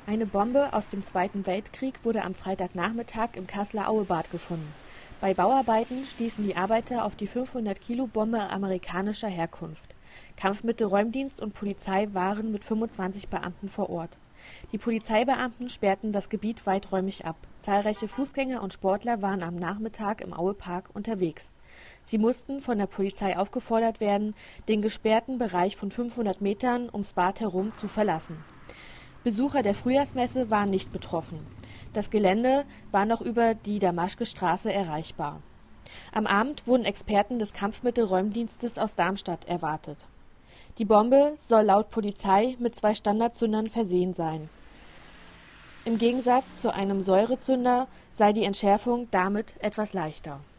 Eine Bombe aus dem Zweiten Weltkrieg wurde am Freitagnachmittag im Kasseler Auebad gefunden. Bei Bauarbeiten stießen die Arbeiter auf die 500-Kilo-Bombe amerikanischer Herkunft. Kampfmittelräumdienst und Polizei waren mit 25 Beamten vor Ort. Die Polizeibeamten sperrten das Gebiet weiträumig ab. Zahlreiche Fußgänger und Sportler waren am Nachmittag im Auepark unterwegs. Sie mussten von der Polizei aufgefordert werden, den gesperrten Bereich von 500 Metern ums Bad herum zu verlassen. Besucher der Frühjahrsmesse waren nicht betroffen. Das Gelände war noch über die Damaschke-Straße erreichbar. Am Abend wurden Experten des Kampfmittelräumdienstes aus Darmstadt erwartet. Die Bombe soll laut Polizei mit 2 Standardzündern versehen sein. Im Gegensatz zu einem Säurezünder sei die Entschärfung damit etwas leichter.